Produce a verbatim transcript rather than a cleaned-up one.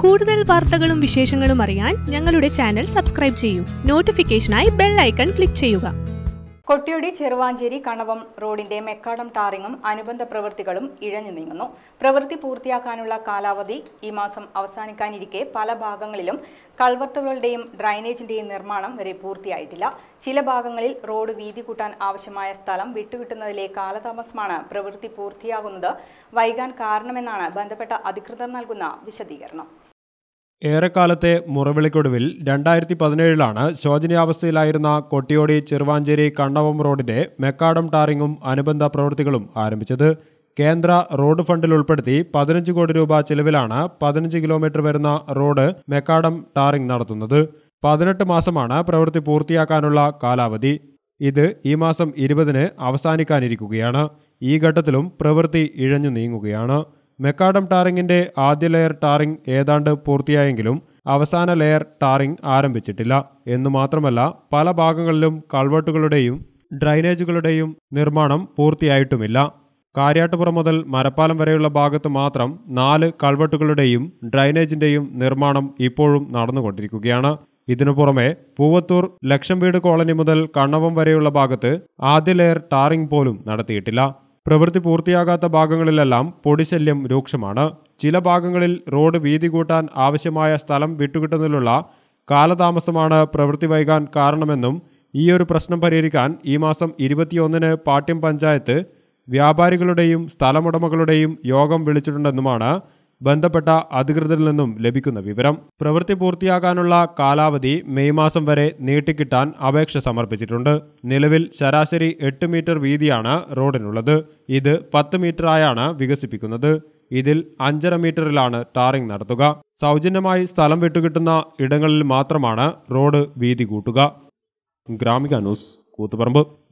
കൂടുതൽ വാർത്തകളും വിശേഷങ്ങളും അറിയാൻ ഞങ്ങളുടെ ചാനൽ സബ്സ്ക്രൈബ് ചെയ്യൂ. നോട്ടിഫിക്കേഷനായി ബെൽ ഐക്കൺ ക്ലിക്ക് ചെയ്യുക. കൊട്ടിയൂടി ചെറുവാഞ്ചേരി കണവം റോഡിന്റെ മെക്കാഡം ടാറിങ്ങും അനുബന്ധ പ്രവൃത്തികളും ഇഴഞ്ഞു നീങ്ങുന്നു. പ്രവൃത്തി പൂർത്തിയാക്കാനുള്ള കാലാവധി ഈ മാസം അവസാനിക്കാനിരിക്കെ പല ഭാഗങ്ങളിലും കൾവർട്ടുകളുടെയും ഡ്രൈനേജിന്റെയും നിർമ്മാണം വരെ പൂർത്തിയായിട്ടില്ല. ചില ഭാഗങ്ങളിൽ റോഡ് വീതി കൂട്ടാൻ ആവശ്യമായ സ്ഥലം വിട്ടുകിട്ടുന്നതിലെ കാലതാമസമാണ് പ്രവൃത്തി പൂർത്തിയാകുന്നത് വൈകാൻ കാരണമെന്നാണ് ബന്ധപ്പെട്ട അധികൃതർ നൽകുന്ന വിശദീകരണം. ഏറെക്കാലത്തെ മുറവിളിക്കൊടുവിൽ രണ്ടായിരത്തി പതിനേഴിലാണ് ശോചനീയാവസ്ഥയിലായിരുന്ന കൊട്ടിയോടി ചെറുവാഞ്ചേരി കണ്ണവം റോഡിന്റെ മെക്കാഡം ടാറിങ്ങും അനുബന്ധ പ്രവൃത്തികളും ആരംഭിച്ചത്. കേന്ദ്ര റോഡ് ഫണ്ടിൽ ഉൾപ്പെടുത്തി പതിനഞ്ച് കോടി രൂപ ചെലവിലാണ് പതിനഞ്ച് കിലോമീറ്റർ വരുന്ന റോഡ് മെക്കാഡം ടാറിംഗ് നടത്തുന്നത്. പതിനെട്ട് മാസമാണ് പ്രവൃത്തി പൂർത്തിയാക്കാനുള്ള കാലാവധി. ഇത് ഈ മാസം ഇരുപതിന് അവസാനിക്കാനിരിക്കുകയാണ്. ഈ ഘട്ടത്തിലും പ്രവൃത്തി ഇഴഞ്ഞു നീങ്ങുകയാണ്. മെക്കാഡം ടാറിങ്ങിന്റെ ആദ്യ ലെയർ ടാറിംഗ് ഏതാണ്ട് പൂർത്തിയായെങ്കിലും അവസാന ലെയർ ടാറിംഗ് ആരംഭിച്ചിട്ടില്ല. എന്നു മാത്രമല്ല, പല ഭാഗങ്ങളിലും കൾവർട്ടുകളുടെയും ഡ്രൈനേജുകളുടെയും നിർമ്മാണം പൂർത്തിയായിട്ടുമില്ല. കാര്യാട്ടുപുറം മുതൽ മരപ്പാലം വരെയുള്ള ഭാഗത്ത് മാത്രം നാല് കൾവർട്ടുകളുടെയും ഡ്രൈനേജിന്റെയും നിർമ്മാണം ഇപ്പോഴും നടന്നുകൊണ്ടിരിക്കുകയാണ്. ഇതിനു പുറമെ പൂവത്തൂർ ലക്ഷം വീട് കോളനി മുതൽ കണ്ണവം വരെയുള്ള ഭാഗത്ത് ആദ്യ ലെയർ ടാറിംഗ് പോലും നടത്തിയിട്ടില്ല. പ്രവൃത്തി പൂർത്തിയാകാത്ത ഭാഗങ്ങളിലെല്ലാം പൊടിശല്യം രൂക്ഷമാണ്. ചില ഭാഗങ്ങളിൽ റോഡ് വീതി കൂട്ടാൻ ആവശ്യമായ സ്ഥലം വിട്ടുകിട്ടുന്നതിലുള്ള കാലതാമസമാണ് പ്രവൃത്തി വൈകാൻ കാരണമെന്നും ഈയൊരു പ്രശ്നം പരിഹരിക്കാൻ ഈ മാസം ഇരുപത്തിയൊന്നിന് പാട്യം പഞ്ചായത്ത് വ്യാപാരികളുടെയും സ്ഥലമുടമകളുടെയും യോഗം വിളിച്ചിട്ടുണ്ടെന്നുമാണ് ബന്ധപ്പെട്ട അധികൃതരിൽ നിന്നും ലഭിക്കുന്ന വിവരം. പ്രവൃത്തി പൂർത്തിയാകാനുള്ള കാലാവധി മെയ് മാസം വരെ നീട്ടിക്കിട്ടാൻ അപേക്ഷ സമർപ്പിച്ചിട്ടുണ്ട്. നിലവിൽ ശരാശരി എട്ട് മീറ്റർ വീതിയാണ് റോഡിനുള്ളത്. ഇത് പത്ത് മീറ്ററായാണ് വികസിപ്പിക്കുന്നത്. ഇതിൽ അഞ്ചര മീറ്ററിലാണ് ടാറിംഗ് നടത്തുക. സൗജന്യമായി സ്ഥലം വിട്ടുകിട്ടുന്ന ഇടങ്ങളിൽ മാത്രമാണ് റോഡ് വീതി കൂട്ടുക. ഗ്രാമിക ന്യൂസ്, കൂത്തുപറമ്പ്.